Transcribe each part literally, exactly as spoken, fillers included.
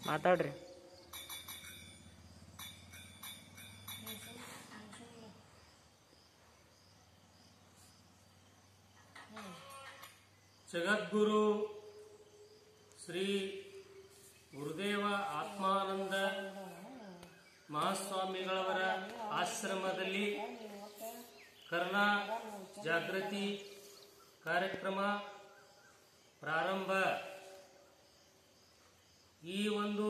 ಮಾತಾಡ್ರಿ. ಜಗದ್ಗುರು ಶ್ರೀ ಗುರುದೇವ ಆತ್ಮಾನಂದ ಮಹಾಸ್ವಾಮಿಗಳವರ ಆಶ್ರಮದಲ್ಲಿ ಕರುಣಾ ಜಾಗೃತಿ ಕಾರ್ಯಕ್ರಮ ಪ್ರಾರಂಭ. ಈ ಒಂದು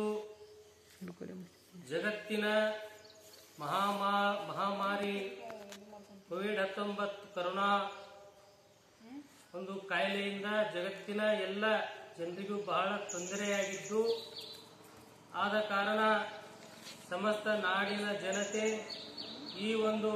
ಜಗತ್ತಿನ ಮಹಾಮಾ ಮಹಾಮಾರಿ ಕೋವಿಡ್ ಹತ್ತೊಂಬತ್ತು ಕರೋನಾ ಒಂದು ಕಾಯಿಲೆಯಿಂದ ಜಗತ್ತಿನ ಎಲ್ಲ ಜನರಿಗೂ ಬಹಳ ತೊಂದರೆಯಾಗಿದ್ದು, ಆದ ಕಾರಣ ಸಮಸ್ತ ನಾಡಿನ ಜನತೆ ಈ ಒಂದು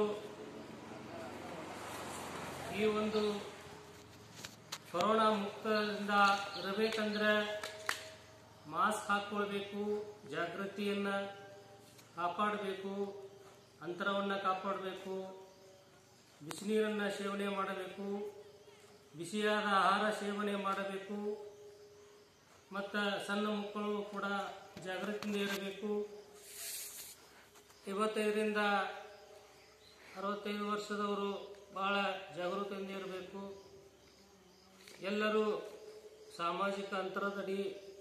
ಈ ಒಂದು ಕೊರೋನಾ ಮುಕ್ತದಿಂದ ಇರಬೇಕಂದ್ರೆ ಮಾಸ್ಕ್ ಹಾಕ್ಕೊಳ್ಬೇಕು, ಜಾಗೃತಿಯನ್ನ ಕಾಪಾಡಬೇಕು, ಅಂತರವನ್ನು ಕಾಪಾಡಬೇಕು, ಬಿಸಿನೀರನ್ನು ಸೇವನೆ ಮಾಡಬೇಕು, ಬಿಸಿಯಾದ ಆಹಾರ ಸೇವನೆ ಮಾಡಬೇಕು, ಮತ್ತು ಸಣ್ಣ ಮಕ್ಕಳು ಕೂಡ ಜಾಗೃತಿಯಿಂದ ಇರಬೇಕು. ಐವತ್ತೈದರಿಂದ ಅರವತ್ತೈದು ವರ್ಷದವರು ಬಹಳ ಜಾಗೃತಿಯಿಂದ ಇರಬೇಕು. ಎಲ್ಲರೂ ಸಾಮಾಜಿಕ ಅಂತರದಡಿ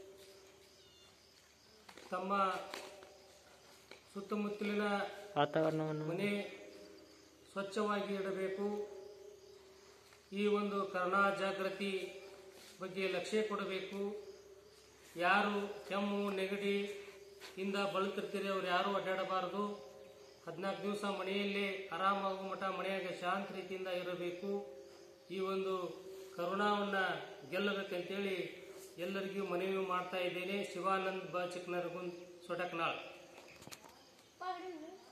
ತಮ್ಮ ಸುತ್ತಮುತ್ತಲಿನ ವಾತಾವರಣವನ್ನು ಮನೆ ಸ್ವಚ್ಛವಾಗಿ ಇಡಬೇಕು. ಈ ಒಂದು ಕರೋನಾ ಜಾಗೃತಿ ಬಗ್ಗೆ ಲಕ್ಷ್ಯ ಕೊಡಬೇಕು. ಯಾರು ಕೆಮ್ಮು ನೆಗಡಿ ಇಂದ ಬಳಲ್ತಿರ್ತೀರಿ ಅವ್ರು ಯಾರು ಅಡ್ಡಾಡಬಾರದು. ಹದಿನಾಲ್ಕು ದಿವಸ ಮನೆಯಲ್ಲೇ ಆರಾಮಾಗುವ ಮಠ ಮನೆಯಾಗ ಶಾಂತ ರೀತಿಯಿಂದ ಇರಬೇಕು. ಈ ಒಂದು ಕರೋನಾವನ್ನ ಗೆಲ್ಲಬೇಕಂತೇಳಿ ಎಲ್ಲರಿಗೂ ಮನವಿ ಮಾಡ್ತಾ ಇದ್ದೇನೆ. ಶಿವಾನಂದ್ ಬ ಚಿಕ್ಕನರಗುಂದ್ ಸೊಟಕ್ನಾಳ್.